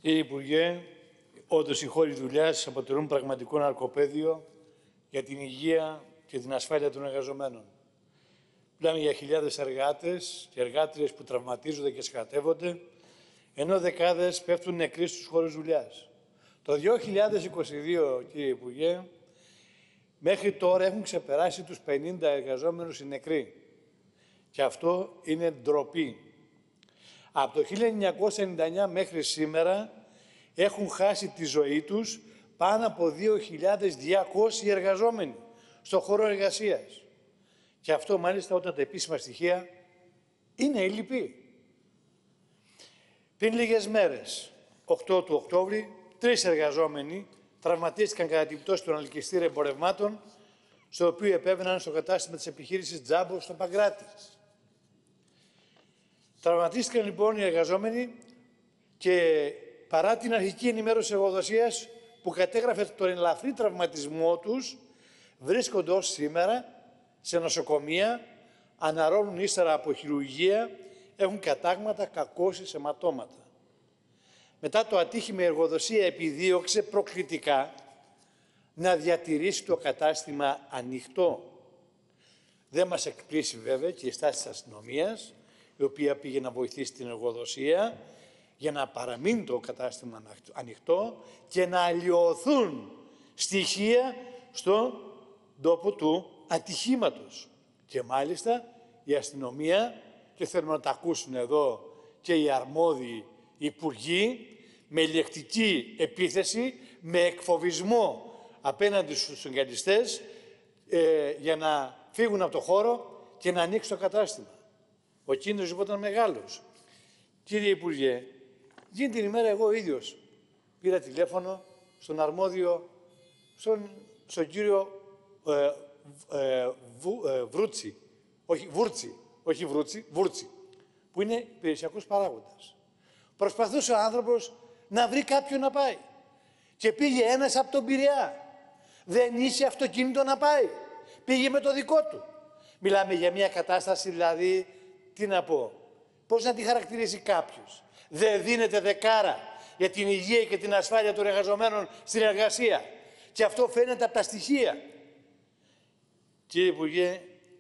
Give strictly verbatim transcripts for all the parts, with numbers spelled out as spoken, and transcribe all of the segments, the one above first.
Κύριε Υπουργέ, όντως οι χώροι δουλειάς αποτελούν πραγματικό ναρκοπαίδιο για την υγεία και την ασφάλεια των εργαζομένων. Μιλάμε για χιλιάδες εργάτες και εργάτριες που τραυματίζονται και σκατεύονται, ενώ δεκάδες πέφτουν νεκροί στους χώρους δουλειάς. Το δύο χιλιάδες είκοσι δύο, κύριε Υπουργέ, μέχρι τώρα έχουν ξεπεράσει τους πενήντα εργαζόμενους οι νεκροί. Και αυτό είναι ντροπή. Από το χίλια εννιακόσια ενενήντα εννιά μέχρι σήμερα έχουν χάσει τη ζωή τους πάνω από δύο χιλιάδες διακόσιοι εργαζόμενοι στον χώρο εργασίας. Και αυτό μάλιστα όταν τα επίσημα στοιχεία είναι ελλειπή. Πριν λίγες μέρες, οκτώ του Οκτώβρη, τρεις εργαζόμενοι τραυματίστηκαν κατά την πτώση των αλκυστήρων εμπορευμάτων, στο οποίο επέβαιναν στο κατάστημα της επιχείρησης Τζάμπο στο Παγκράτη. Τραυματίστηκαν λοιπόν οι εργαζόμενοι και παρά την αρχική ενημέρωση εργοδοσίας που κατέγραφε τον ελαφρύ τραυματισμό τους, βρίσκονται ως σήμερα σε νοσοκομεία, αναρρώνουν ύστερα από χειρουργία, έχουν κατάγματα, κακώσεις, αιματώματα. Μετά το ατύχημα η εργοδοσία επιδίωξε προκλητικά να διατηρήσει το κατάστημα ανοιχτό. Δεν μας εκπλήσει βέβαια και η στάση της αστυνομίας, η οποία πήγε να βοηθήσει την εργοδοσία για να παραμείνει το κατάστημα ανοιχτό και να αλλοιωθούν στοιχεία στον τόπο του ατυχήματος. Και μάλιστα η αστυνομία, και θέλουμε να τα ακούσουν εδώ και οι αρμόδιοι υπουργοί, με λεκτική επίθεση, με εκφοβισμό απέναντι στους εγκαλιστές ε, για να φύγουν από το χώρο και να ανοίξει το κατάστημα. Ο κίνδυνος λοιπόν ήταν μεγάλος. Κύριε Υπουργέ, γίνει την ημέρα εγώ ίδιος πήρα τηλέφωνο στον αρμόδιο, στον, στον κύριο ε, ε, Βου, ε, Βρούτσι, όχι Βούρτσι, όχι Βρούτσι, Βούρτσι, που είναι υπηρεσιακός παράγοντας. Προσπαθούσε ο άνθρωπος να βρει κάποιον να πάει. Και πήγε ένας από τον Πειραιά. Δεν είχε αυτοκίνητο να πάει. Πήγε με το δικό του. Μιλάμε για μια κατάσταση, δηλαδή, τι να πω, πώς να τη χαρακτηρίζει κάποιος. Δεν δίνεται δεκάρα για την υγεία και την ασφάλεια των εργαζομένων στην εργασία. Και αυτό φαίνεται από τα στοιχεία. Κύριε Υπουργέ,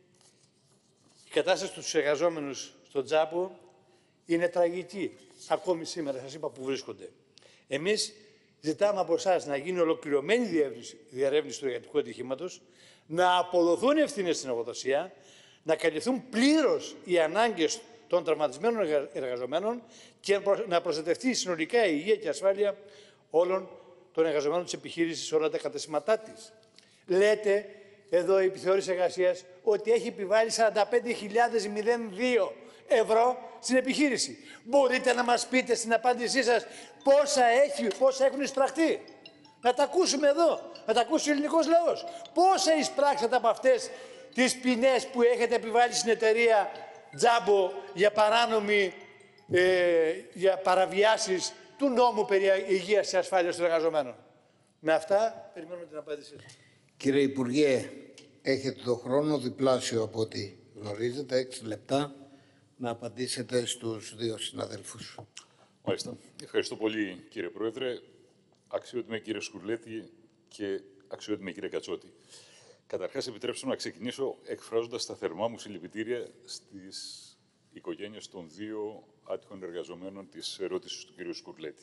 η κατάσταση στους εργαζόμενους στον Τζάμπο είναι τραγική. Ακόμη σήμερα, σας είπα που βρίσκονται. Εμείς ζητάμε από εσάς να γίνει ολοκληρωμένη διερεύνηση του εργατικού ατυχήματος, να αποδοθούν ευθύνες στην εργοδοσία, να καλυφθούν πλήρως οι ανάγκες των τραυματισμένων εργαζομένων και να προστατευτεί συνολικά η υγεία και η ασφάλεια όλων των εργαζομένων της επιχείρησης σε όλα τα καταστήματά της. Λέτε εδώ η επιθεώρηση εργασίας ότι έχει επιβάλει σαράντα πέντε χιλιάδες δύο ευρώ στην επιχείρηση. Μπορείτε να μας πείτε στην απάντησή σας πόσα, έχει, πόσα έχουν εισπραχτεί. Να τα ακούσουμε εδώ, να τα ακούσει ο ελληνικός λαός. Πόσα εισπράξατε από αυτές τις ποινές που έχετε επιβάλει στην εταιρεία Τζάμπο για παράνομη, ε, για παραβιάσεις του νόμου περί υγείας και ασφάλειας των εργαζομένων. Με αυτά περιμένουμε την απάντησή σας. Κύριε Υπουργέ, έχετε το χρόνο διπλάσιο από ό,τι γνωρίζετε, έξι λεπτά, να απαντήσετε στους δύο συναδέλφους. Μάλιστα. Ευχαριστώ πολύ, κύριε Πρόεδρε, αξιότιμε κύριε Σκουρλέτη και αξιότιμε κύριε Κατσότη. Καταρχάς, επιτρέψτε μου να ξεκινήσω εκφράζοντας τα θερμά μου συλληπιτήρια στις οικογένειες των δύο άτυχων εργαζομένων της ερώτησης του κύριου Σκουρλέτη.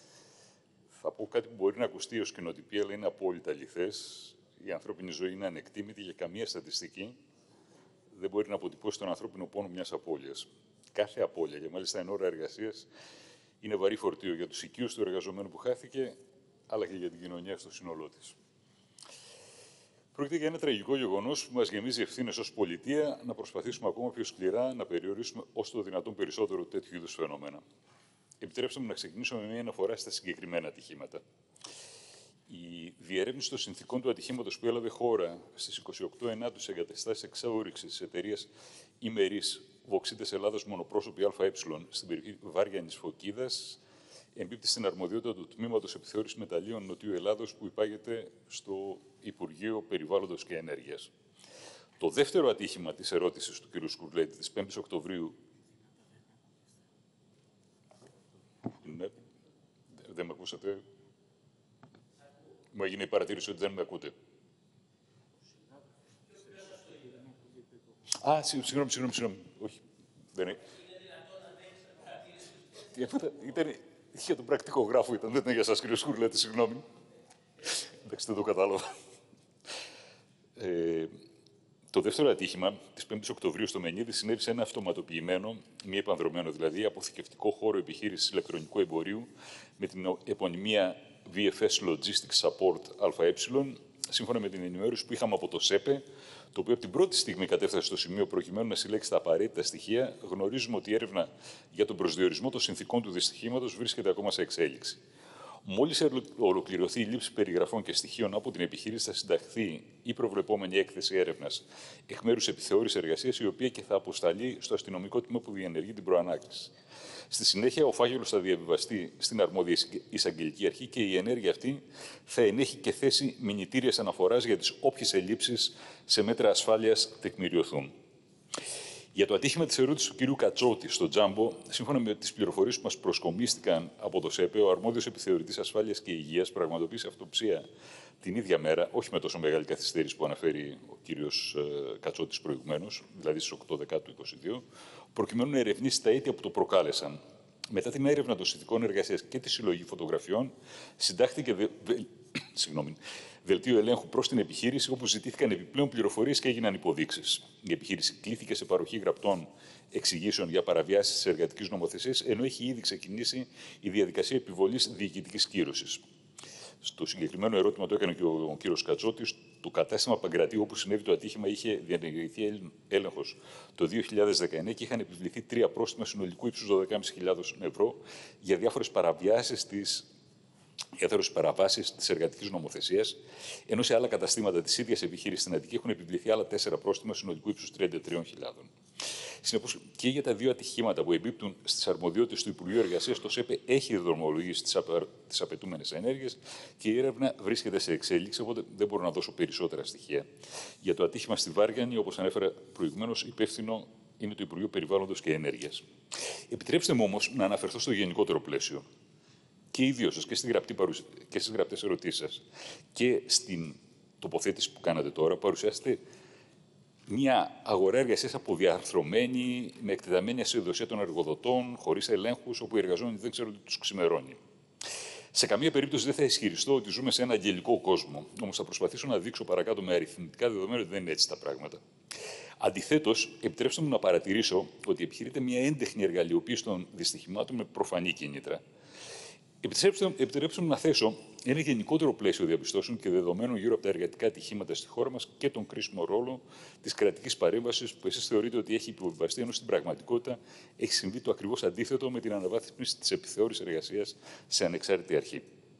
Θα πω κάτι που μπορεί να ακουστεί ως κοινοτυπία, αλλά είναι απόλυτα αληθές. Η ανθρώπινη ζωή είναι ανεκτήμητη και καμία στατιστική δεν μπορεί να αποτυπώσει τον ανθρώπινο πόνο μιας απώλειας. Κάθε απώλεια, και μάλιστα εν ώρα εργασίας, είναι βαρύ φορτίο για τους οικείους του εργαζομένου που χάθηκε, αλλά και για την κοινωνία στο σύνολό της. Πρόκειται για ένα τραγικό γεγονός που μας γεμίζει ευθύνες ως πολιτεία να προσπαθήσουμε ακόμα πιο σκληρά να περιορίσουμε όσο το δυνατόν περισσότερο τέτοιου είδους φαινόμενα. Επιτρέψτε μου να ξεκινήσω με μια αναφορά στα συγκεκριμένα ατυχήματα. Η διερεύνηση των συνθηκών του ατυχήματος που έλαβε χώρα στις είκοσι οκτώ Ενάτου σε εγκαταστάσεις εξάωρυξης της εταιρείας Ημερής Βοξίτες Ελλάδος Μονοπρόσωπη ΑΕ στην περιοχή Βάριανης Φωκίδας εμπίπτει στην αρμοδιότητα του Τμήματος Επιθεώρησης Μεταλλίων Νοτιού Ελλάδος που υπάγεται στο Υπουργείο Περιβάλλοντος και Ενέργειας. Το δεύτερο ατύχημα της ερώτησης του κ. Σκουρλέτη της πέμπτης Οκτωβρίου. Ναι. ακούσατε? Μου έγινε η παρατήρηση ότι δεν με ακούτε. Α, συγγνώμη, συγγνώμη, συγγνώμη. Όχι, δεν είναι. Ήταν για τον πρακτικογράφο, ήταν, δεν ήταν για σας, κύριε Σκουρλέτη, συγγνώμη. Εντάξει, δεν το κατάλαβα. Ε, το δεύτερο ατύχημα της πέμπτης Οκτωβρίου στο Μενίδη συνέβη σε ένα αυτοματοποιημένο, μη επανδρωμένο δηλαδή, αποθηκευτικό χώρο επιχείρησης ηλεκτρονικού εμπορίου με την επωνυμία βι εφ ες Logistics Support ΑΕ, σύμφωνα με την ενημέρωση που είχαμε από το ΣΕΠΕ, το οποίο από την πρώτη στιγμή κατέφτασε στο σημείο προκειμένου να συλλέξει τα απαραίτητα στοιχεία. Γνωρίζουμε ότι η έρευνα για τον προσδιορισμό των συνθηκών του δυστυχήματος βρίσκεται ακόμα σε εξέλιξη. Μόλις ολοκληρωθεί η λήψη περιγραφών και στοιχείων από την επιχείρηση, θα συνταχθεί η προβλεπόμενη έκθεση έρευνας εκ μέρους επιθεώρησης εργασίας, η οποία και θα αποσταλεί στο αστυνομικό τμήμα που διενεργεί την προανάκριση. Στη συνέχεια, ο φάκελος θα διαβιβαστεί στην αρμόδια εισαγγελική αρχή και η ενέργεια αυτή θα ενέχει και θέση μηνυτήριας αναφοράς για τις όποιες ελλείψεις σε μέτρα ασφάλειας τεκμηριωθούν. Για το ατύχημα της ερώτησης του κ. Κατσότη στο Τζάμπο, σύμφωνα με τις πληροφορίες που μας προσκομίστηκαν από το ΣΕΠΕ, ο αρμόδιος επιθεωρητής ασφάλειας και υγείας πραγματοποίησε αυτοψία την ίδια μέρα, όχι με τόσο μεγάλη καθυστέρηση που αναφέρει ο κ. Κατσότης προηγουμένως, δηλαδή στις οκτώ Δεκάτου είκοσι δύο, προκειμένου να ερευνήσει τα αίτια που το προκάλεσαν. Μετά την έρευνα των συνθηκών εργασίας και τη συλλογή φωτογραφιών, συντάχθηκε δε... Συγγνώμη. Δελτίο ελέγχου προς την επιχείρηση, όπου ζητήθηκαν επιπλέον πληροφορίες και έγιναν υποδείξεις. Η επιχείρηση κλήθηκε σε παροχή γραπτών εξηγήσεων για παραβιάσεις της εργατικής νομοθεσίας, ενώ έχει ήδη ξεκινήσει η διαδικασία επιβολής διοικητικής κύρωσης. Στο συγκεκριμένο ερώτημα το έκανε και ο κ. Κατσότης. Το κατάστημα Παγκρατίου, όπου συνέβη το ατύχημα, είχε διενεργηθεί έλεγχος το δύο χιλιάδες δεκαεννέα και είχαν επιβληθεί τρία πρόστιμα συνολικού ύψους δώδεκα χιλιάδες πεντακόσια ευρώ για διάφορες παραβιάσεις της. Διάφορες παραβάσεις της εργατικής νομοθεσίας, ενώ σε άλλα καταστήματα της ίδιας επιχείρησης στην Αττική έχουν επιβληθεί άλλα τέσσερα πρόστιμα συνολικού ύψους τριάντα τρεις χιλιάδες. Συνεπώς, και για τα δύο ατυχήματα που εμπίπτουν στις αρμοδιότητες του Υπουργείου Εργασίας, το ΣΕΠΕ έχει δρομολογήσει τις, απα... τις απαιτούμενες ενέργειες και η έρευνα βρίσκεται σε εξέλιξη, οπότε δεν μπορώ να δώσω περισσότερα στοιχεία. Για το ατύχημα στη Βάργιανη, όπως ανέφερα προηγουμένως, υπεύθυνο είναι το Υπουργείο Περιβάλλοντος και Ενέργειας. Επιτρέψτε μου όμως να αναφερθώ στο γενικότερο πλαίσιο. Και οι δύο σας και, στη γραπτή παρουσία, και στις γραπτές ερωτήσεις σας και στην τοποθέτηση που κάνατε τώρα, παρουσιάσετε μια αγορά εργασίας αποδιαρθρωμένη, με εκτεταμένη ασυδοσία των εργοδοτών, χωρίς ελέγχους, όπου οι εργαζόμενοι δεν ξέρουν τι τους ξημερώνει. Σε καμία περίπτωση δεν θα ισχυριστώ ότι ζούμε σε ένα αγγελικό κόσμο. Όμως θα προσπαθήσω να δείξω παρακάτω με αριθμητικά δεδομένα ότι δεν είναι έτσι τα πράγματα. Αντιθέτως, επιτρέψτε μου να παρατηρήσω ότι επιχειρείται μια έντεχνη εργαλειοποίηση των δυστυχημάτων με προφανή κίνητρα. Επιτρέψτε μου να θέσω ένα γενικότερο πλαίσιο διαπιστώσεων και δεδομένων γύρω από τα εργατικά ατυχήματα στη χώρα μας και τον κρίσιμο ρόλο της κρατικής παρέμβασης που εσείς θεωρείτε ότι έχει υποβιβαστεί, ενώ στην πραγματικότητα έχει συμβεί το ακριβώς αντίθετο με την αναβάθμιση της επιθεώρησης εργασίας σε ανεξάρτητη αρχή.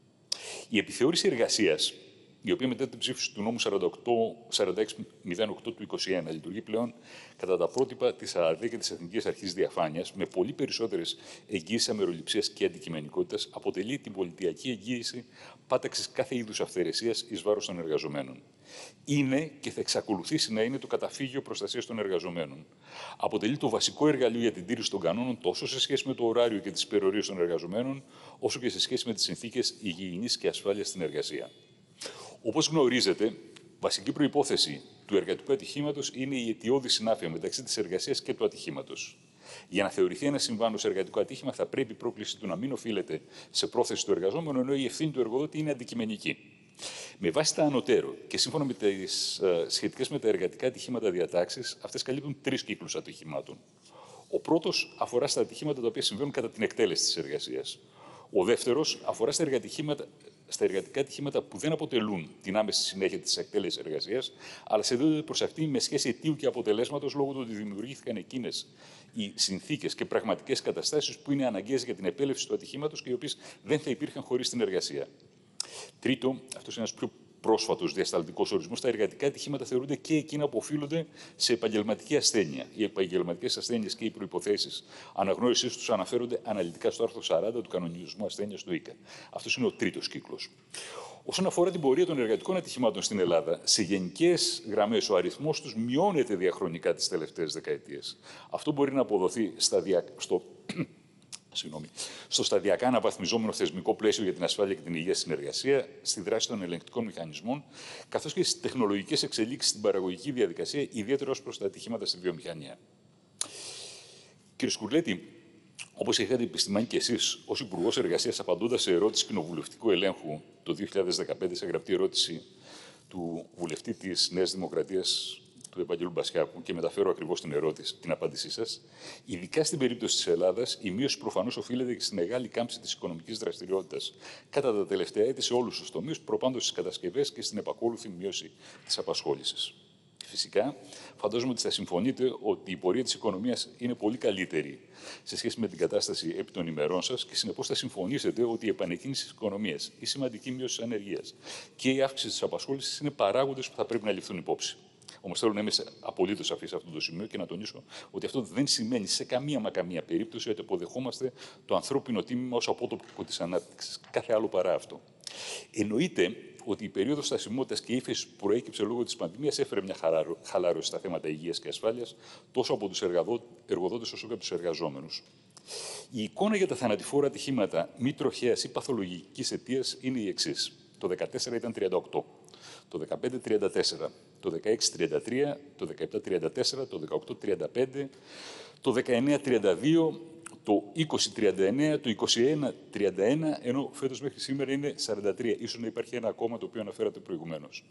Η επιθεώρηση εργασίας, η οποία μετά την ψήφιση του νόμου σαράντα έξι μηδέν οκτώ του είκοσι ένα λειτουργεί πλέον κατά τα πρότυπα της ΑΔΕ και της Εθνικής Αρχής Διαφάνειας, με πολύ περισσότερες εγγύησεις αμεροληψίας και αντικειμενικότητας, αποτελεί την πολιτιακή εγγύηση πάταξης κάθε είδους αυθαιρεσίας εις βάρος των εργαζομένων. Είναι και θα εξακολουθήσει να είναι το καταφύγιο προστασίας των εργαζομένων. Αποτελεί το βασικό εργαλείο για την τήρηση των κανόνων τόσο σε σχέση με το ωράριο και τις υπερορίες των εργαζομένων, όσο και σε σχέση με τις συνθήκες υγιεινής και ασφάλειας στην εργασία. Όπως γνωρίζετε, βασική προϋπόθεση του εργατικού ατυχήματος είναι η αιτιώδη συνάφεια μεταξύ της εργασίας και του ατυχήματος. Για να θεωρηθεί ένα συμβάν ως εργατικό ατύχημα, θα πρέπει η πρόκληση του να μην οφείλεται σε πρόθεση του εργαζόμενου, ενώ η ευθύνη του εργοδότη είναι αντικειμενική. Με βάση τα ανωτέρω και σύμφωνα με τις uh, σχετικές με τα εργατικά ατυχήματα διατάξεις, αυτές καλύπτουν τρεις κύκλους ατυχημάτων. Ο πρώτος αφορά στα ατυχήματα τα οποία συμβαίνουν κατά την εκτέλεση της εργασίας. Ο δεύτερος αφορά στα εργατικά, στα εργατικά ατυχήματα που δεν αποτελούν την άμεση συνέχεια της εκτέλεσης εργασίας, αλλά συνδέονται προς αυτή με σχέση αιτίου και αποτελέσματος λόγω του ότι δημιουργήθηκαν εκείνες οι συνθήκες και πραγματικές καταστάσεις που είναι αναγκαίες για την επέλευση του ατυχήματος και οι οποίες δεν θα υπήρχαν χωρίς την εργασία. Τρίτο, αυτός είναι ένας πιο πρόσφατος διασταλτικός ορισμός, τα εργατικά ατυχήματα θεωρούνται και εκείνα που οφείλονται σε επαγγελματική ασθένεια. Οι επαγγελματικές ασθένειες και οι προϋποθέσεις αναγνώρισης τους αναφέρονται αναλυτικά στο άρθρο σαράντα του Κανονισμού Ασθένειας του ΙΚΑ. Αυτός είναι ο τρίτος κύκλος. Όσον αφορά την πορεία των εργατικών ατυχημάτων στην Ελλάδα, σε γενικές γραμμές ο αριθμός τους μειώνεται διαχρονικά τις τελευταίες δεκαετίες. Αυτό μπορεί να αποδοθεί σταδιακά, στο Συγγνώμη, στο σταδιακά αναβαθμιζόμενο θεσμικό πλαίσιο για την ασφάλεια και την υγεία συνεργασία, στη δράση των ελεγκτικών μηχανισμών, καθώς και στις τεχνολογικές εξελίξεις στην παραγωγική διαδικασία, ιδιαίτερα ως προς τα ατυχήματα στη βιομηχανία. Κύριε Σκουρλέτη, όπως είχατε επισημάνει και εσείς, ως Υπουργός Εργασίας, απαντώντας σε ερώτηση κοινοβουλευτικού ελέγχου το δύο χιλιάδες δεκαπέντε, σε γραπτή ερώτηση του βουλευτή της Νέας Δημοκρατίας, του Ευαγγέλου Μπασιάκου, και μεταφέρω ακριβώς την ερώτηση, την απάντησή σας. Ειδικά στην περίπτωση της Ελλάδας, η μείωση προφανώς οφείλεται και στη μεγάλη κάμψη της οικονομικής δραστηριότητας κατά τα τελευταία έτη σε όλους τους τομείς, προπάντως στις κατασκευές και στην επακόλουθη μείωση της απασχόλησης. Φυσικά, φαντάζομαι ότι θα συμφωνείτε ότι η πορεία της οικονομίας είναι πολύ καλύτερη σε σχέση με την κατάσταση επί των ημερών σας και συνεπώς θα συμφωνήσετε ότι η επανεκκίνηση της οικονομίας, η σημαντική μείωση της ανεργίας και η αύξηση της απασχόλησης είναι παράγοντες που θα πρέπει να ληφθούν υπόψη. Όμως θέλω να είμαι απολύτως σαφής σε αυτό το σημείο και να τονίσω ότι αυτό δεν σημαίνει σε καμία μα καμία περίπτωση ότι αποδεχόμαστε το ανθρώπινο τίμημα ως απότοκο της ανάπτυξης. Κάθε άλλο παρά αυτό. Εννοείται ότι η περίοδος στασιμότητας και ύφεση που προέκυψε λόγω της πανδημίας έφερε μια χαλάρωση στα θέματα υγείας και ασφάλειας τόσο από τους εργοδότες όσο και από τους εργαζόμενους. Η εικόνα για τα θανατηφόρα ατυχήματα μη τροχαίας ή παθολογικής αιτίας είναι η εξής. Το δύο χιλιάδες δεκατέσσερα ήταν τριάντα οκτώ, το δύο χιλιάδες δεκαπέντε τριάντα τέσσερα, το δύο χιλιάδες δεκαέξι τριάντα τρία, το δύο χιλιάδες δεκαεπτά τριάντα τέσσερα, το δύο χιλιάδες δεκαοκτώ τριάντα πέντε, το δύο χιλιάδες δεκαεννέα τριάντα δύο, το είκοσι τριάντα εννέα, το είκοσι ένα τριάντα ένα, ενώ φέτος μέχρι σήμερα είναι σαράντα τρία. Ίσως να υπάρχει ένα ακόμα το οποίο αναφέρατε προηγουμένως.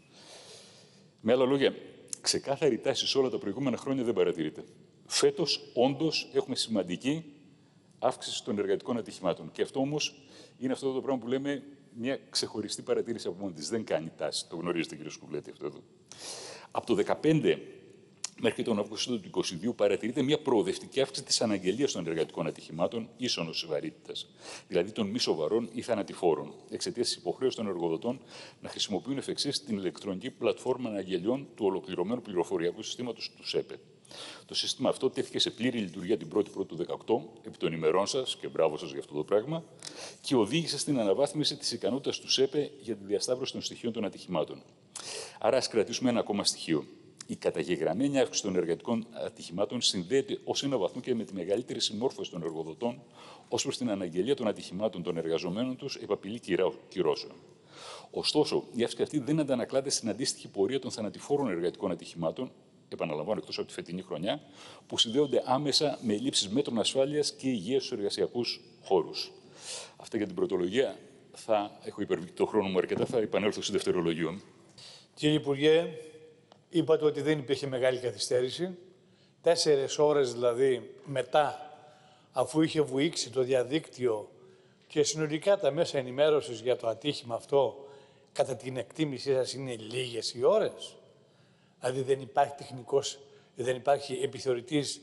Με άλλα λόγια, ξεκάθαρη τάση σε όλα τα προηγούμενα χρόνια δεν παρατηρείται. Φέτος, όντως, έχουμε σημαντική αύξηση των εργατικών ατυχημάτων. Και αυτό όμως είναι αυτό το πράγμα που λέμε μια ξεχωριστή παρατήρηση από μόνη της. Δεν κάνει τάση. Το γνωρίζετε, κύριε Σκουρλέτη, αυτό εδώ. Από το δύο χιλιάδες δεκαπέντε μέχρι τον Αύγουστο του είκοσι δύο παρατηρείται μια προοδευτική αύξηση της αναγγελίας των εργατικών ατυχημάτων ίσονος βαρύτητας, δηλαδή των μη σοβαρών ή θανατηφόρων, εξαιτίας της υποχρέωσης των εργοδοτών να χρησιμοποιούν εφ' εξής την ηλεκτρονική πλατφόρμα αναγγελιών του ολοκληρωμένου πληροφοριακού συστήματος του ΣΕΠΕ. Το σύστημα αυτό τέθηκε σε πλήρη λειτουργία την πρώτη Πρώτου του δύο χιλιάδες δεκαοκτώ, επί των ημερών σας, και μπράβο σας για αυτό το πράγμα, και οδήγησε στην αναβάθμιση της ικανότητας του ΣΕΠΕ για τη διασταύρωση των στοιχείων των ατυχημάτων. Άρα, ας κρατήσουμε ένα ακόμα στοιχείο. Η καταγεγραμμένη αύξηση των εργατικών ατυχημάτων συνδέεται ως ένα βαθμό και με τη μεγαλύτερη συμμόρφωση των εργοδοτών ως προς την αναγγελία των ατυχημάτων των εργαζομένων τους επ' απειλή κυρώσεων. Ωστόσο, η αύξηση αυτή δεν αντανακλάται στην αντίστοιχη πορεία των θανατηφόρων εργατικών ατυχημάτων, επαναλαμβάνω, εκτός από τη φετινή χρονιά, που συνδέονται άμεσα με ελλείψεις μέτρων ασφάλειας και υγείας στους εργασιακούς χώρους. Αυτά για την πρωτολογία. Θα έχω υπερβεί το χρόνο μου αρκετά, θα επανέλθω στη δευτερολογία. Κύριε Υπουργέ, είπατε ότι δεν υπήρχε μεγάλη καθυστέρηση. Τέσσερις ώρες δηλαδή μετά, αφού είχε βουήξει το διαδίκτυο και συνολικά τα μέσα ενημέρωσης για το ατύχημα αυτό, κατά την εκτίμησή σας είναι λίγες οι ώρες. Δηλαδή δεν υπάρχει τεχνικός, δεν υπάρχει επιθεωρητής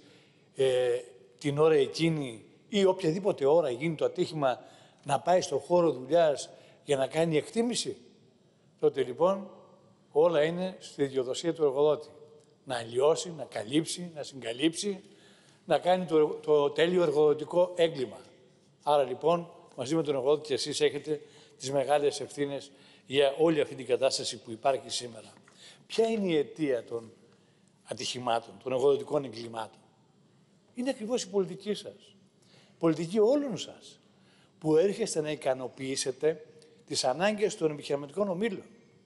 ε, την ώρα εκείνη ή οποιαδήποτε ώρα γίνει το ατύχημα να πάει στον χώρο δουλειάς για να κάνει εκτίμηση. Τότε λοιπόν όλα είναι στη δικαιοδοσία του εργοδότη. Να αλλοιώσει, να καλύψει, να συγκαλύψει, να κάνει το, το τέλειο εργοδοτικό έγκλημα. Άρα λοιπόν, μαζί με τον εργοδότη και εσείς έχετε τις μεγάλες ευθύνες για όλη αυτή την κατάσταση που υπάρχει σήμερα. Ποια είναι η αιτία των ατυχημάτων, των εργοδοτικών εγκλημάτων? Είναι ακριβώς η πολιτική σας. Η πολιτική όλων σας, που έρχεστε να ικανοποιήσετε τις ανάγκες των επιχειρηματικών ομίλων.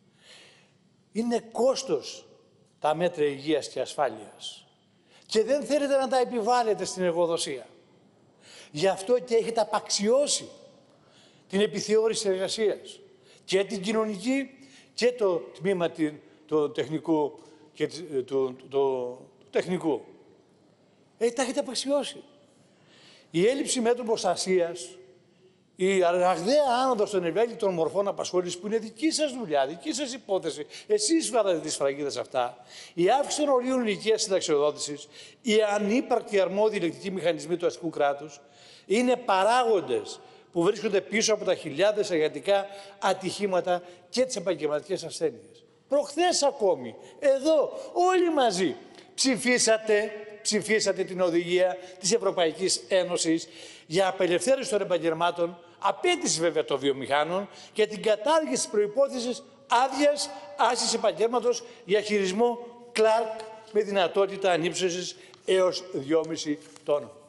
Είναι κόστος τα μέτρα υγείας και ασφάλειας και δεν θέλετε να τα επιβάλλετε στην εργοδοσία. Γι' αυτό και έχετε απαξιώσει την επιθεώρηση εργασίας και την κοινωνική και το τμήμα του τεχνικού και το, το, το, το τεχνικού. Ε, τα έχετε απαξιώσει. Η έλλειψη μέτρων προστασίας, η ραγδαία άνοδος των ευέλικτων μορφών απασχόλησης, που είναι δική σας δουλειά, δική σας υπόθεση, εσείς βάλατε τις φραγίδες αυτά, η αύξηση των ορίων ηλικίας συνταξιοδότησης, οι ανύπαρκτοι αρμόδιοι ηλεκτρικοί μηχανισμοί του αστικού κράτους, είναι παράγοντες που βρίσκονται πίσω από τα χιλιάδες εργατικά ατυχήματα και τις επαγγελματικές ασθένειες. Προχθές ακόμη, εδώ, όλοι μαζί, ψηφίσατε, ψηφίσατε την οδηγία της Ευρωπαϊκής Ένωσης για απελευθέρωση των επαγγελμάτων, απέτηση βέβαια των βιομηχάνων και την κατάργηση της προϋπόθεσης άδειας άσκησης επαγγέλματος για χειρισμό Clark με δυνατότητα ανύψωσης έως δυόμισι τόνων.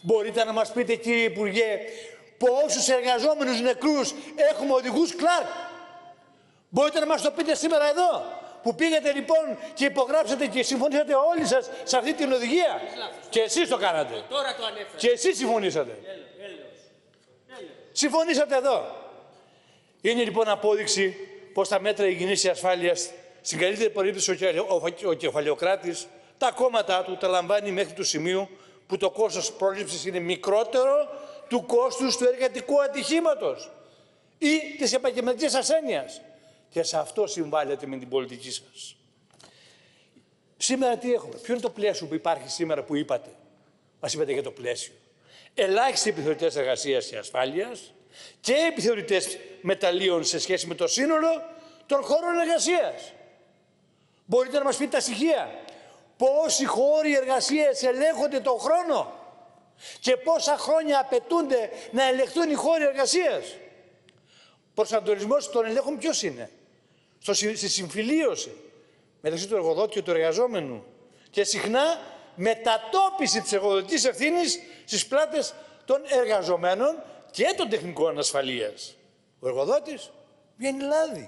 Μπορείτε να μας πείτε, κύριε Υπουργέ, πόσους εργαζόμενους νεκρούς έχουμε οδηγούς Κλάρκ? Μπορείτε να μας το πείτε σήμερα εδώ, που πήγατε λοιπόν και υπογράψατε και συμφωνήσατε όλοι σας σε αυτή την οδηγία? Και εσείς το κάνατε. Τώρα το ανέφερα. Και εσείς συμφωνήσατε. Συμφωνήσατε εδώ. Είναι λοιπόν απόδειξη πως τα μέτρα υγιεινής ασφάλειας, στην καλύτερη περίπτωση ο κεφαλαιοκράτης, τα κόμματά του τα λαμβάνει μέχρι του σημείου που το κόστος πρόληψης είναι μικρότερο του κόστους του εργατικού ατυχήματος ή της επαγγελματικής ασθένειας. Και σε αυτό συμβάλλετε με την πολιτική σας. Σήμερα τι έχουμε? Ποιο είναι το πλαίσιο που υπάρχει σήμερα που είπατε? Μας είπατε για το πλαίσιο. Ελάχιστοι επιθεωρητές εργασίας και ασφάλειας και επιθεωρητές μεταλλίων σε σχέση με το σύνολο των χώρων εργασίας. Μπορείτε να μας πείτε τα στοιχεία? Πόσοι χώροι εργασίας ελέγχονται τον χρόνο και πόσα χρόνια απαιτούνται να ελεγχθούν οι χώροι εργασίας? Προσανατολισμός των ελέγχων ποιος είναι? Στο, στη συμφιλίωση μεταξύ του εργοδότη και του εργαζόμενου και συχνά μετατόπιση της εργοδοτικής ευθύνης στις πλάτες των εργαζομένων και των τεχνικών ασφαλείας. Ο εργοδότης βγαίνει λάδι.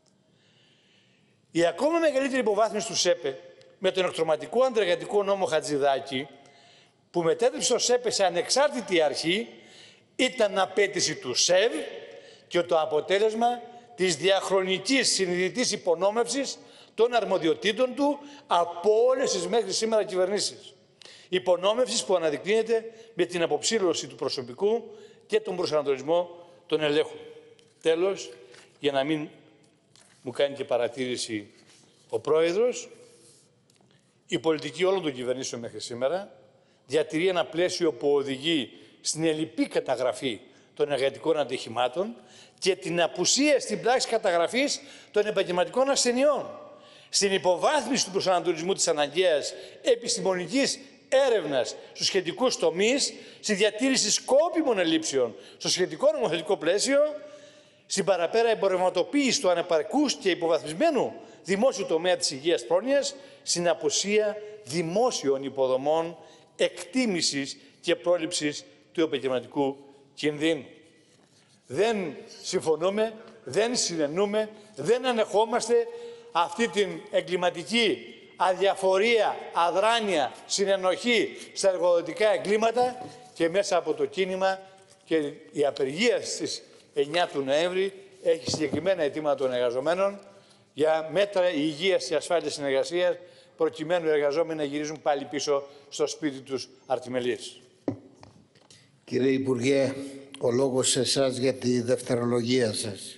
Η ακόμα μεγαλύτερη υποβάθμιση του ΣΕΠΕ με τον εκτροματικό αντεργατικό νόμο Χατζηδάκη, που μετέτρεψε το ΣΕΠΕ σε ανεξάρτητη αρχή, ήταν απέτηση του ΣΕΒ και το αποτέλεσμα της διαχρονικής συνειδητής υπονόμευσης των αρμοδιοτήτων του από όλες τις μέχρι σήμερα κυβερνήσεις. Υπονόμευσης που αναδεικνύεται με την αποψήλωση του προσωπικού και τον προσανατολισμό των ελέγχων. Τέλος, για να μην μου κάνει και παρατήρηση ο Πρόεδρος, η πολιτική όλων των κυβερνήσεων μέχρι σήμερα διατηρεί ένα πλαίσιο που οδηγεί στην ελλειπή καταγραφή των εργατικών ατυχημάτων και την απουσία στην πράξη καταγραφής των επαγγελματικών ασθενειών, στην υποβάθμιση του προσανατολισμού της αναγκαίας επιστημονικής έρευνας στους σχετικούς τομείς, στη διατήρηση σκόπιμων ελλείψεων στο σχετικό νομοθετικό πλαίσιο, στην παραπέρα εμπορευματοποίηση του ανεπαρκούς και υποβαθμισμένου δημόσιου τομέα της υγείας πρόνοιας, στην απουσία δημόσιων υποδομών εκτίμησης και πρόληψης του επαγγελματικού κινδύνου. Δεν συμφωνούμε, δεν συνενούμε, δεν ανεχόμαστε αυτή την εγκληματική αδιαφορία, αδράνεια, συνενοχή στα εργοδοτικά εγκλήματα και μέσα από το κίνημα και η απεργία στις εννιά του Νοέμβρη έχει συγκεκριμένα αιτήματα των εργαζομένων για μέτρα υγείας και ασφάλειας συνεργασίας, προκειμένου οι εργαζόμενοι να γυρίζουν πάλι πίσω στο σπίτι τους αρτιμελής. Κύριε Υπουργέ, ο λόγος σε εσάς για τη δευτερολογία σας.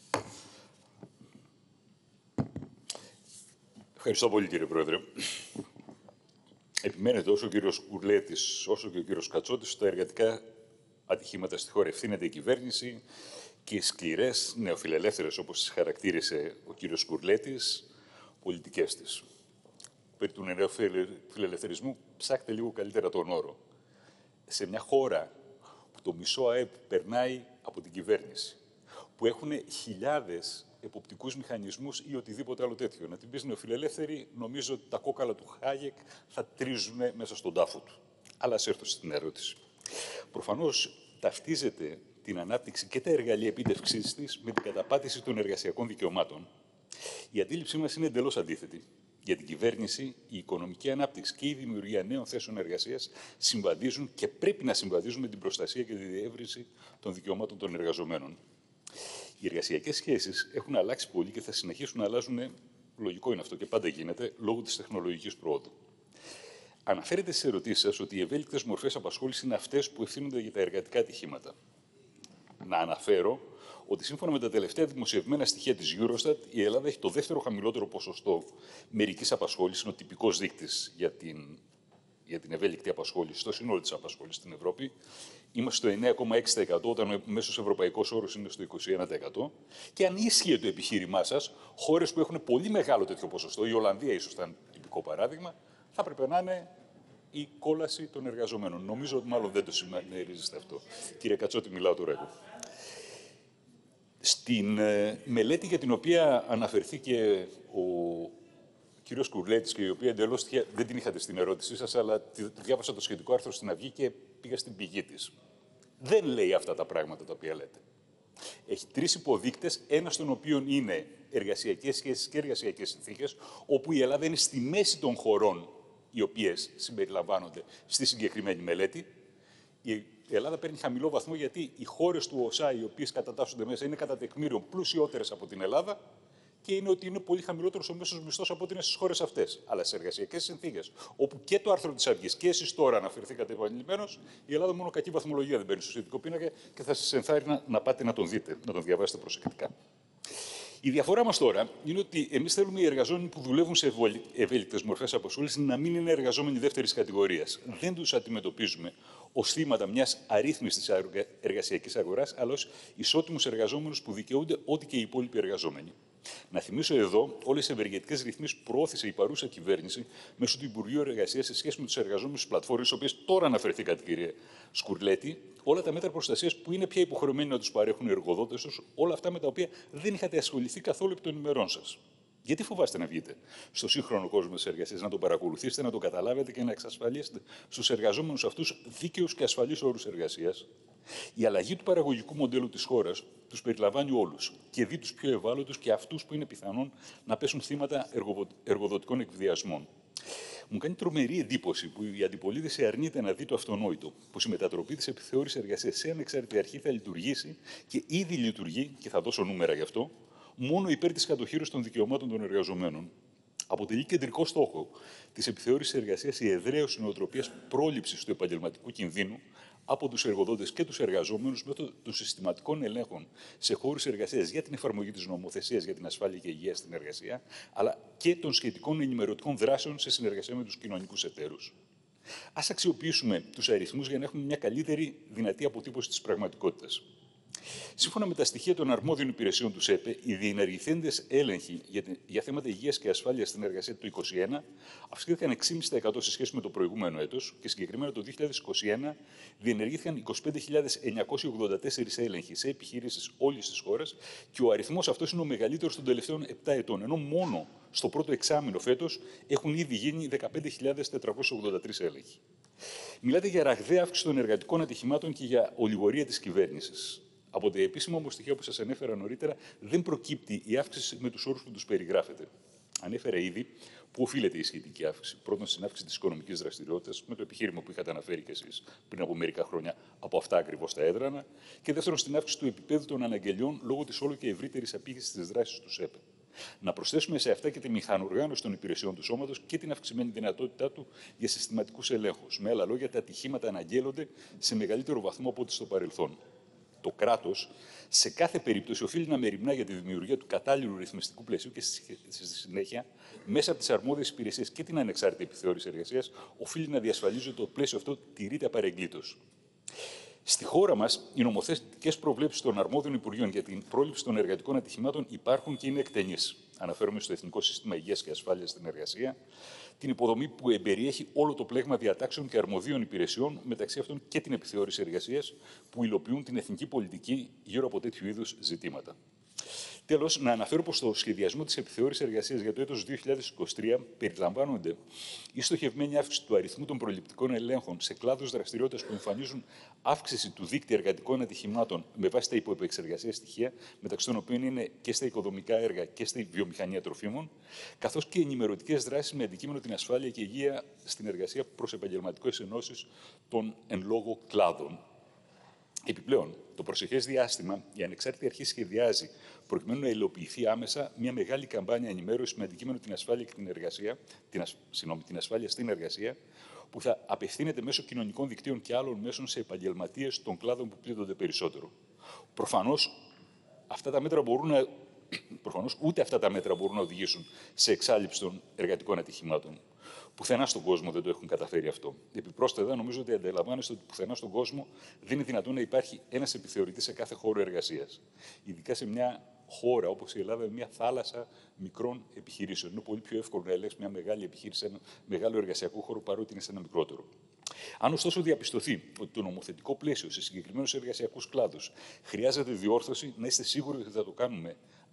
Ευχαριστώ πολύ, κύριε Πρόεδρε. Επιμένετε όσο ο κύριος Κουρλέτης όσο και ο κύριος Κατσότης στα εργατικά ατυχήματα στη χώρα. Ευθύνεται η κυβέρνηση και οι σκληρές νεοφιλελεύθερες, όπως τις χαρακτήρισε ο κύριος Κουρλέτης, πολιτικές της. Περί του νεοφιλελευθερισμού ψάχτε λίγο καλύτερα τον όρο. Σε μια χώρα που το μισό ΑΕΠ περνάει από την κυβέρνηση, που έχουν χιλιάδες εποπτικούς μηχανισμούς ή οτιδήποτε άλλο τέτοιο. Να την πεις νεοφιλελεύθερη, νομίζω ότι τα κόκαλα του Χάγεκ θα τρίζουν μέσα στον τάφο του. Αλλά ας έρθω στην ερώτηση. Προφανώς ταυτίζεται την ανάπτυξη και τα εργαλεία επίτευξής της με την καταπάτηση των εργασιακών δικαιωμάτων. Η αντίληψή μας είναι εντελώς αντίθετη. Για την κυβέρνηση, η οικονομική ανάπτυξη και η δημιουργία νέων θέσεων εργασίας συμβαδίζουν και πρέπει να συμβαδίζουν με την προστασία και τη διεύρυνση των δικαιωμάτων των εργαζομένων. Οι εργασιακές σχέσεις έχουν αλλάξει πολύ και θα συνεχίσουν να αλλάζουν, λογικό είναι αυτό και πάντα γίνεται, λόγω της τεχνολογικής πρόοδου. Αναφέρετε στις ερωτήσεις σας ότι οι ευέλικτες μορφές απασχόλησης είναι αυτές που ευθύνονται για τα εργατικά ατυχήματα. Να αναφέρω ότι σύμφωνα με τα τελευταία δημοσιευμένα στοιχεία της Eurostat, η Ελλάδα έχει το δεύτερο χαμηλότερο ποσοστό μερικής απασχόλησης, είναι ο τυπικός δείκτης για την, για την ευέλικτη απασχόληση, στο σύνολο της απασχόλησης στην Ευρώπη. Είμαστε στο εννέα κόμμα έξι τοις εκατό, όταν ο μέσος ευρωπαϊκός όρος είναι στο είκοσι ένα τοις εκατό. Και αν ίσχυε το επιχείρημά σας, χώρες που έχουν πολύ μεγάλο τέτοιο ποσοστό, η Ολλανδία ίσως ήταν τυπικό παράδειγμα, θα έπρεπε να είναι η κόλαση των εργαζομένων. Νομίζω ότι μάλλον δεν το συμμερίζεστε αυτό. Κύριε Κατσότη, μιλάω τώρα εγώ. Στην ε, μελέτη για την οποία αναφερθήκε ο κύριος Κουρλέτης, και η οποία εντελώς δεν την είχατε στην ερώτησή σας, αλλά τη διάβασα το σχετικό άρθρο στην Αυγή και πήγα στην πηγή της. Δεν λέει αυτά τα πράγματα τα οποία λέτε. Έχει τρεις υποδείκτες, ένας των οποίων είναι εργασιακές σχέσεις και εργασιακές συνθήκες, όπου η Ελλάδα είναι στη μέση των χωρών οι οποίες συμπεριλαμβάνονται στη συγκεκριμένη μελέτη. Η Ελλάδα παίρνει χαμηλό βαθμό γιατί οι χώρες του ΟΣΑ, οι οποίες κατατάσσονται μέσα, είναι κατά τεκμήριο πλουσιότερες από την Ελλάδα και είναι ότι είναι πολύ χαμηλότερος ο μέσος μισθός από ό,τι είναι στις χώρες αυτές. Αλλά σε εργασιακές συνθήκες, όπου και το άρθρο της Αυγής και εσείς τώρα αναφερθήκατε επανειλημμένως, η Ελλάδα μόνο κακή βαθμολογία δεν παίρνει στο σχετικό πίνακα και θα σας ενθάρρυνα να πάτε να τον δείτε, να τον διαβάσετε προσεκτικά. Η διαφορά μας τώρα είναι ότι εμείς θέλουμε οι εργαζόμενοι που δουλεύουν σε ευέλικτες μορφές απασχόλησης να μην είναι εργαζόμενοι δεύτερης κατηγορίας. Δεν τους αντιμετωπίζουμε ως θύματα μιας αρρύθμιστης εργασιακής αγοράς, αλλά ως ισότιμους εργαζόμενους που δικαιούνται ό,τι και οι υπόλοιποι εργαζόμενοι. Να θυμίσω εδώ όλες τις ευεργετικές ρυθμίσεις που προώθησε η παρούσα κυβέρνηση μέσω του Υπουργείου Εργασίας σε σχέση με τους εργαζόμενους στις πλατφόρμες, στις οποίες τώρα αναφερθήκατε, κύριε Σκουρλέτη, όλα τα μέτρα προστασίας που είναι πια υποχρεωμένοι να τους παρέχουν οι εργοδότες τους, όλα αυτά με τα οποία δεν είχατε ασχοληθεί καθόλου επί των ημερών σας. Γιατί φοβάστε να βγείτε στο σύγχρονο κόσμο της εργασίας, να το παρακολουθήσετε, να το καταλάβετε και να εξασφαλίσετε στους εργαζόμενους αυτούς δίκαιους και ασφαλείς όρους εργασίας? Η αλλαγή του παραγωγικού μοντέλου της χώρας τους περιλαμβάνει όλους, και δι' τους πιο ευάλωτους και αυτούς που είναι πιθανόν να πέσουν θύματα εργοδοτικών εκβιασμών. Μου κάνει τρομερή εντύπωση που η αντιπολίτευση αρνείται να δει το αυτονόητο, πως η μετατροπή της επιθεώρησης εργασίας σε ανεξάρτητη αρχή θα λειτουργήσει και ήδη λειτουργεί, και θα δώσω νούμερα γι' αυτό, μόνο υπέρ της κατοχήρωσης των δικαιωμάτων των εργαζομένων. Αποτελεί κεντρικό στόχο της επιθεώρησης εργασίας η εδραίωση νοοτροπίας πρόληψης του επαγγελματικού κινδύνου από τους εργοδότες και τους εργαζόμενους μέσω των συστηματικών ελέγχων σε χώρους εργασίας για την εφαρμογή της νομοθεσίας για την ασφάλεια και υγεία στην εργασία, αλλά και των σχετικών ενημερωτικών δράσεων σε συνεργασία με τους κοινωνικούς εταίρους. Ας αξιοποιήσουμε τους αριθμούς για να έχουμε μια καλύτερη δυνατή αποτύπωση της πραγματικότητας. Σύμφωνα με τα στοιχεία των αρμόδιων υπηρεσιών του ΣΕΠΕ, οι διενεργηθέντες έλεγχοι για, για θέματα υγείας και ασφάλειας στην εργασία του είκοσι ένα αυξήθηκαν έξι κόμμα πέντε τοις εκατό σε σχέση με το προηγούμενο έτος και συγκεκριμένα το δύο χιλιάδες είκοσι ένα διενεργήθηκαν είκοσι πέντε χιλιάδες εννιακόσιοι ογδόντα τέσσερις έλεγχοι σε επιχειρήσεις όλης της χώρας και ο αριθμός αυτός είναι ο μεγαλύτερος των τελευταίων επτά ετών, ενώ μόνο στο πρώτο εξάμηνο φέτος έχουν ήδη γίνει δεκαπέντε χιλιάδες τετρακόσιοι ογδόντα τρεις έλεγχοι. Μιλάτε για ραγδαία αύξηση των εργατικών ατυχημάτων και για ολιγορία της κυβέρνησης. Από τα επίσημα όμως στοιχεία που σας ανέφερα νωρίτερα, δεν προκύπτει η αύξηση με τους όρους που τους περιγράφετε. Ανέφερα ήδη που οφείλεται η σχετική αύξηση. Πρώτον, στην αύξηση της οικονομικής δραστηριότητας, με το επιχείρημα που είχατε αναφέρει κι εσείς πριν από μερικά χρόνια, από αυτά ακριβώς τα έδρανα. Και δεύτερον, στην αύξηση του επίπεδου των αναγγελιών λόγω της όλο και ευρύτερης απήχησης της δράσης του ΣΕΠΕ. Να προσθέσουμε σε αυτά και τη μηχανοργάνωση των υπηρεσιών του σώματος και την αυξημένη δυνατότητά του για συστηματικούς ελέγχους. Με άλλα λόγια, τα ατυχήματα αναγγέλλονται σε μεγαλύτερο βαθμό από ό,τι στο παρελθόν. Το κράτος, σε κάθε περίπτωση, οφείλει να μεριμνά για τη δημιουργία του κατάλληλου ρυθμιστικού πλαισίου και στη συνέχεια, μέσα από τις αρμόδιες υπηρεσίες και την ανεξάρτητη επιθεώρηση εργασίας, οφείλει να διασφαλίζει ότι το πλαίσιο αυτό τηρείται απαρεγκλήτως. Στη χώρα μας, οι νομοθετικές προβλέψεις των αρμόδιων Υπουργείων για την πρόληψη των εργατικών ατυχημάτων υπάρχουν και είναι εκτενείς. Αναφέρομαι στο Εθνικό Σύστημα Υγείας και Ασφάλειας στην Εργασία, την υποδομή που εμπεριέχει όλο το πλέγμα διατάξεων και αρμοδίων υπηρεσιών, μεταξύ αυτών και την επιθεώρηση εργασίας, που υλοποιούν την εθνική πολιτική γύρω από τέτοιου είδους ζητήματα. Τέλος, να αναφέρω πως στο σχεδιασμό της επιθεώρησης εργασίας για το έτος δύο χιλιάδες είκοσι τρία περιλαμβάνονται η στοχευμένη αύξηση του αριθμού των προληπτικών ελέγχων σε κλάδους δραστηριότητας που εμφανίζουν αύξηση του δείκτη εργατικών ατυχημάτων με βάση τα υποεπεξεργασία στοιχεία, μεταξύ των οποίων είναι και στα οικοδομικά έργα και στη βιομηχανία τροφίμων, καθώς και ενημερωτικές δράσεις με αντικείμενο την ασφάλεια και υγεία στην εργασία προς επαγγελματικές ενώσεις των εν λόγω κλάδων. Επιπλέον, το προσεχές διάστημα, η ανεξάρτητη αρχή σχεδιάζει, προκειμένου να υλοποιηθεί άμεσα, μια μεγάλη καμπάνια ενημέρωση με αντικείμενο την ασφάλεια και την εργασία, την, ασ... συγνώμη, την ασφάλεια στην εργασία, που θα απευθύνεται μέσω κοινωνικών δικτύων και άλλων μέσων σε επαγγελματίες των κλάδων που πλήττονται περισσότερο. Προφανώς, αυτά τα μέτρα μπορούν να... Προφανώς, ούτε αυτά τα μέτρα μπορούν να οδηγήσουν σε εξάλειψη των εργατικών ατυχημάτων. Πουθενά στον κόσμο δεν το έχουν καταφέρει αυτό. Επιπρόσθετα, νομίζω ότι αντιλαμβάνεστε ότι πουθενά στον κόσμο δεν είναι δυνατόν να υπάρχει ένας επιθεωρητής σε κάθε χώρο εργασίας. Ειδικά σε μια χώρα όπως η Ελλάδα, με μια θάλασσα μικρών επιχειρήσεων. Είναι πολύ πιο εύκολο να ελέγξει μια μεγάλη επιχείρηση σε ένα μεγάλο εργασιακό χώρο παρότι είναι σε ένα μικρότερο. Αν ωστόσο διαπιστωθεί ότι το νομοθετικό πλαίσιο σε συγκεκριμένους εργασιακούς κλάδους χρειάζεται διόρθωση, να είστε σίγουροι ότι θα το κάνουμε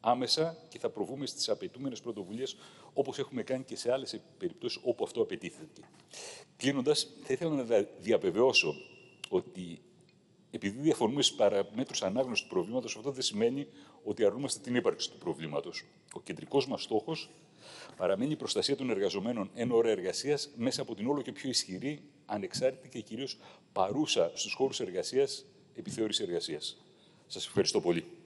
άμεσα και θα προβούμε στις απαιτούμενες πρωτοβουλίες, όπως έχουμε κάνει και σε άλλες περιπτώσεις όπου αυτό απαιτήθηκε. Κλείνοντας, θα ήθελα να διαβεβαιώσω ότι επειδή διαφωνούμε στις παραμέτρους ανάγνωσης του προβλήματος, αυτό δεν σημαίνει ότι αρνούμαστε την ύπαρξη του προβλήματος. Ο κεντρικός μας στόχος παραμένει η προστασία των εργαζομένων εν ώρα εργασίας μέσα από την όλο και πιο ισχυρή, ανεξάρτητη και κυρίως παρούσα στους χώρους εργασίας επιθεώρηση εργασίας. Σας ευχαριστώ πολύ.